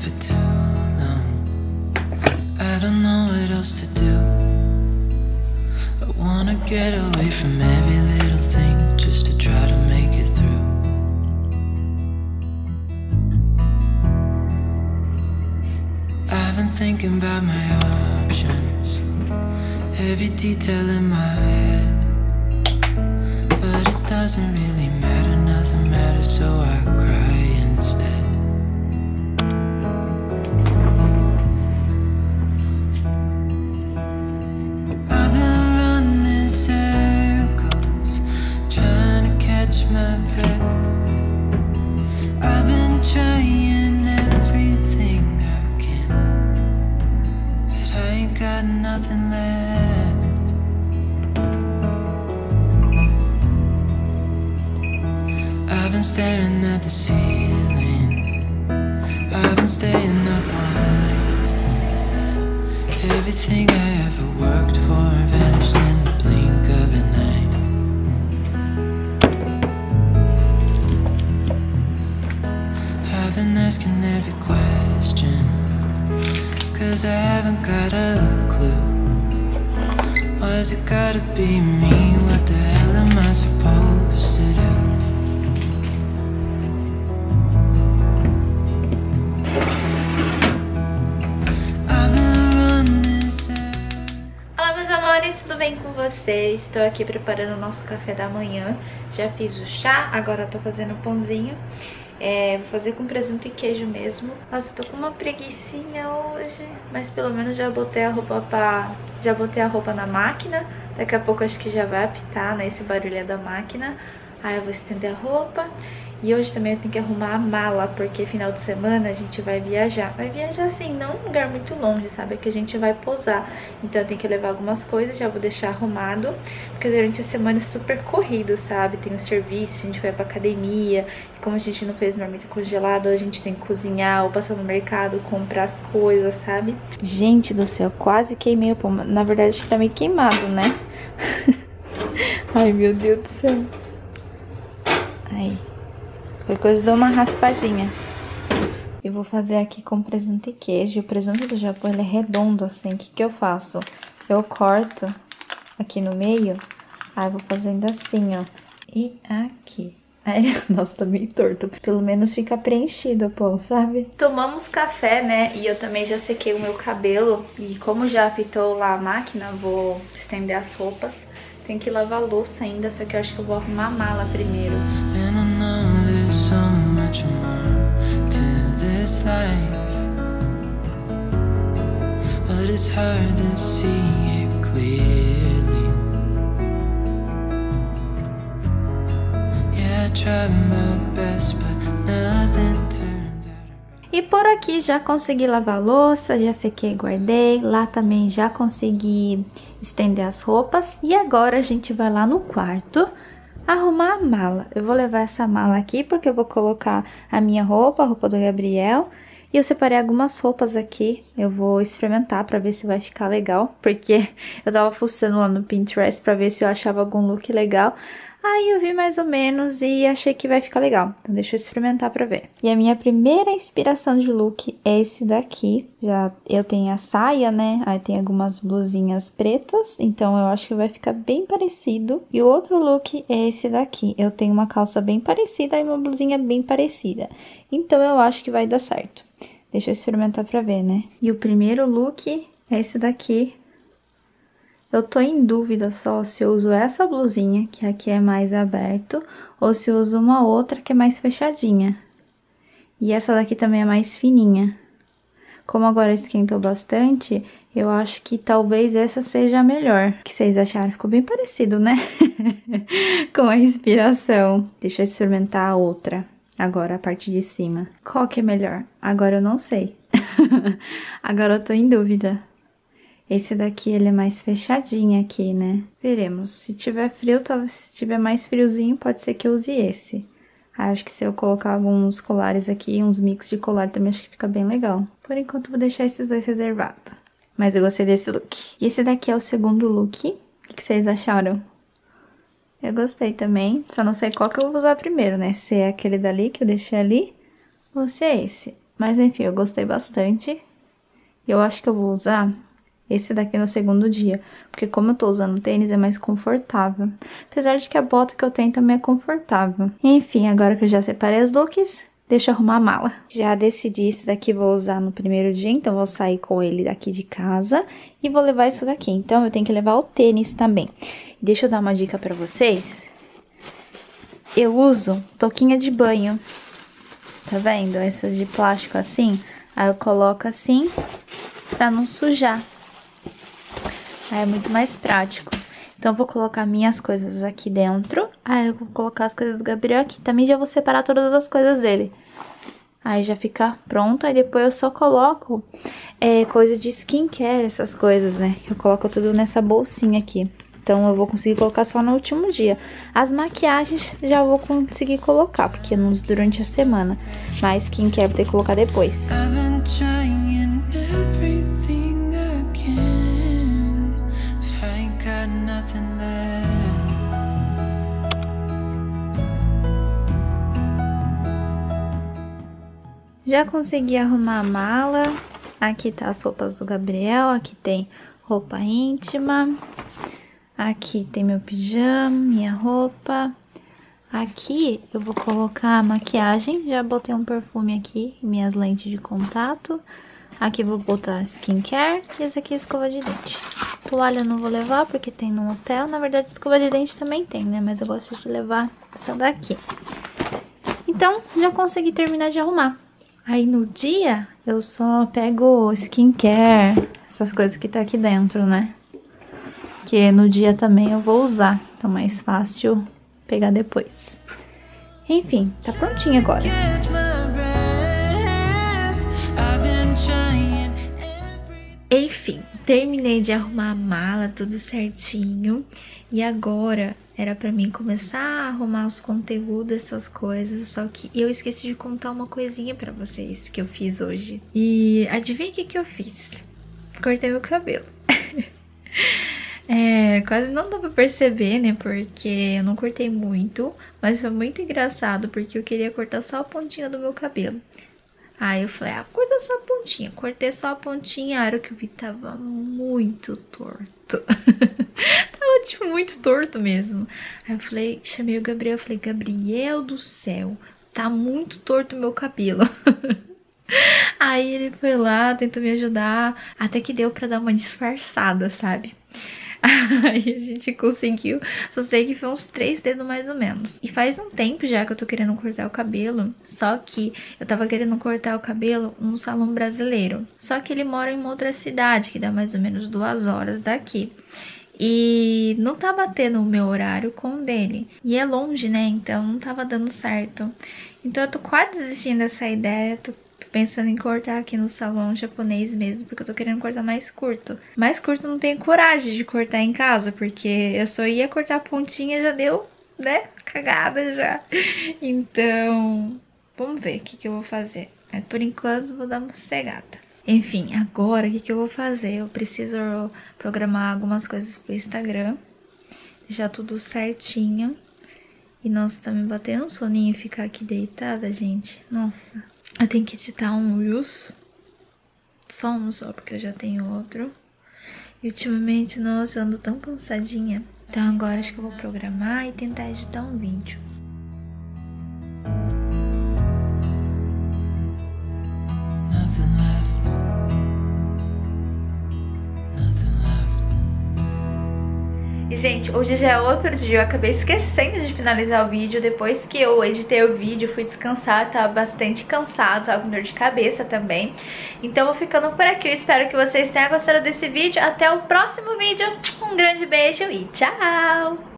for too long. I don't know what else to do. I wanna get away from every little thing just to try to make it through. I've been thinking about my options, every detail in my head, but it doesn't really matter, nothing matters, so I cry instead. I've been running in circles, trying to catch my breath. I've been trying everything I can, but I ain't got nothing left. I've been staring at the ceiling, I've been staying up all night. Everything I ever worked for vanished in the blink of an eye. I've been asking every question, 'cause I haven't got a clue. Why's it gotta be me? What the hell am I supposed to do? Olá, meus amores, tudo bem com vocês? Estou aqui preparando o nosso café da manhã. Já fiz o chá, agora eu tô fazendo o pãozinho. Vou fazer com presunto e queijo mesmo. Nossa, eu tô com uma preguicinha hoje, mas pelo menos já botei a roupa na máquina. Daqui a pouco acho que já vai apitar, né? Esse barulho é da máquina. Aí eu vou estender a roupa. E hoje também eu tenho que arrumar a mala, porque final de semana a gente vai viajar. Vai viajar assim, não um lugar muito longe, sabe? É que a gente vai posar. Então eu tenho que levar algumas coisas, já vou deixar arrumado. Porque durante a semana é super corrido, sabe? Tem o serviço, a gente vai pra academia. E como a gente não fez marmita congelada, a gente tem que cozinhar ou passar no mercado, comprar as coisas, sabe? Gente do céu, quase queimei o pão. Na verdade, acho que tá meio queimado, né? Ai, meu Deus do céu. Aí. Qualquer coisa, dou uma raspadinha. Eu vou fazer aqui com presunto e queijo. O presunto do Japão, ele é redondo assim. O que eu faço? Eu corto aqui no meio. Aí eu vou fazendo assim, ó. E aqui. Aí, nossa, tá meio torto. Pelo menos fica preenchido o pão, sabe? Tomamos café, né? E eu também já sequei o meu cabelo. E como já apitou lá a máquina, vou estender as roupas. Tem que lavar a louça ainda, só que eu acho que eu vou arrumar a mala primeiro. So much more to this life, but it's hard to see it clearly. Yeah, I tried my best, but nothing turns out. E por aqui já consegui lavar a louça, já sequei e guardei. Lá também já consegui estender as roupas. E agora a gente vai lá no quarto arrumar a mala. Eu vou levar essa mala aqui porque eu vou colocar a minha roupa, a roupa do Gabriel. E eu separei algumas roupas aqui. Eu vou experimentar pra ver se vai ficar legal. Porque eu tava fuçando lá no Pinterest pra ver se eu achava algum look legal. Aí eu vi mais ou menos e achei que vai ficar legal. Então deixa eu experimentar pra ver. E a minha primeira inspiração de look é esse daqui. Já eu tenho a saia, né? Aí tem algumas blusinhas pretas. Então eu acho que vai ficar bem parecido. E o outro look é esse daqui. Eu tenho uma calça bem parecida e uma blusinha bem parecida. Então eu acho que vai dar certo. Deixa eu experimentar pra ver, né? E o primeiro look é esse daqui. Eu tô em dúvida só se eu uso essa blusinha, que aqui é mais aberto, ou se eu uso uma outra que é mais fechadinha. E essa daqui também é mais fininha. Como agora esquentou bastante, eu acho que talvez essa seja a melhor. O que vocês acharam? Ficou bem parecido, né? Com a inspiração. Deixa eu experimentar a outra. Agora, a parte de cima. Qual que é melhor? Agora eu não sei. Agora eu tô em dúvida. Esse daqui, ele é mais fechadinho aqui, né? Veremos. Se tiver frio, talvez se tiver mais friozinho, pode ser que eu use esse. Acho que se eu colocar alguns colares aqui, uns mix de colar também, acho que fica bem legal. Por enquanto, eu vou deixar esses dois reservados. Mas eu gostei desse look. E esse daqui é o segundo look. O que vocês acharam? Eu gostei também. Só não sei qual que eu vou usar primeiro, né? Se é aquele dali que eu deixei ali, ou se é esse. Mas enfim, eu gostei bastante. Eu acho que eu vou usar esse daqui no segundo dia, porque como eu tô usando tênis, é mais confortável. Apesar de que a bota que eu tenho também é confortável. Enfim, agora que eu já separei os looks, deixa eu arrumar a mala. Já decidi esse daqui vou usar no primeiro dia, então vou sair com ele daqui de casa e vou levar isso daqui. Então eu tenho que levar o tênis também. Deixa eu dar uma dica pra vocês. Eu uso touquinha de banho. Tá vendo? Essas de plástico assim. Aí eu coloco assim pra não sujar. Aí é muito mais prático. Então, eu vou colocar minhas coisas aqui dentro. Aí, eu vou colocar as coisas do Gabriel aqui. Também já vou separar todas as coisas dele. Aí, já fica pronto. Aí, depois eu só coloco coisa de skincare, essas coisas, né? Eu coloco tudo nessa bolsinha aqui. Então, eu vou conseguir colocar só no último dia. As maquiagens já vou conseguir colocar, porque não uso durante a semana. Mas skincare vou ter que colocar depois. Já consegui arrumar a mala. Aqui tá as roupas do Gabriel. Aqui tem roupa íntima. Aqui tem meu pijama, minha roupa. Aqui eu vou colocar a maquiagem. Já botei um perfume aqui, minhas lentes de contato. Aqui vou botar skincare. E esse aqui é escova de dente. Toalha eu não vou levar porque tem no hotel. Na verdade, escova de dente também tem, né? Mas eu gosto de levar essa daqui. Então, já consegui terminar de arrumar. Aí no dia, eu só pego skincare, essas coisas que tá aqui dentro, né? Que no dia também eu vou usar, então é mais fácil pegar depois. Enfim, tá prontinho agora. Enfim, terminei de arrumar a mala, tudo certinho. E agora era pra mim começar a arrumar os conteúdos, essas coisas. Só que eu esqueci de contar uma coisinha pra vocês que eu fiz hoje. E adivinha o que eu fiz? Cortei meu cabelo. Quase não dá pra perceber, né? Porque eu não cortei muito. Mas foi muito engraçado porque eu queria cortar só a pontinha do meu cabelo. Aí eu falei, corta só a pontinha. Cortei só a pontinha, a hora que eu vi tava muito torto. Tava, tipo, muito torto mesmo. Aí eu falei, chamei o Gabriel, falei, Gabriel do céu, tá muito torto o meu cabelo. Aí ele foi lá, tentou me ajudar, até que deu pra dar uma disfarçada, sabe? Aí a gente conseguiu, só sei que foi uns 3 dedos mais ou menos. E faz um tempo já que eu tô querendo cortar o cabelo. Só que eu tava querendo cortar o cabelo num salão brasileiro. Só que ele mora em uma outra cidade, que dá mais ou menos 2 horas daqui. E não tá batendo o meu horário com o dele. E é longe, né? Então não tava dando certo. Então eu tô quase desistindo dessa ideia. Tô pensando em cortar aqui no salão japonês mesmo, porque eu tô querendo cortar mais curto. Mais curto eu não tenho coragem de cortar em casa, porque eu só ia cortar a pontinha, já deu, né, cagada já. Então, vamos ver o que eu vou fazer. Mas por enquanto vou dar uma sossegada. Enfim, agora o que eu vou fazer? Eu preciso programar algumas coisas pro Instagram, deixar tudo certinho. E nossa, tá me batendo um soninho ficar aqui deitada, gente. Nossa. Eu tenho que editar um Reels. Só um só, porque eu já tenho outro. E ultimamente, nossa, eu ando tão cansadinha. Então agora acho que eu vou programar e tentar editar um vídeo. E, gente, hoje já é outro dia, eu acabei esquecendo de finalizar o vídeo. Depois que eu editei o vídeo, fui descansar, tava bastante cansado, tava com dor de cabeça também. Então eu vou ficando por aqui, eu espero que vocês tenham gostado desse vídeo. Até o próximo vídeo, um grande beijo e tchau!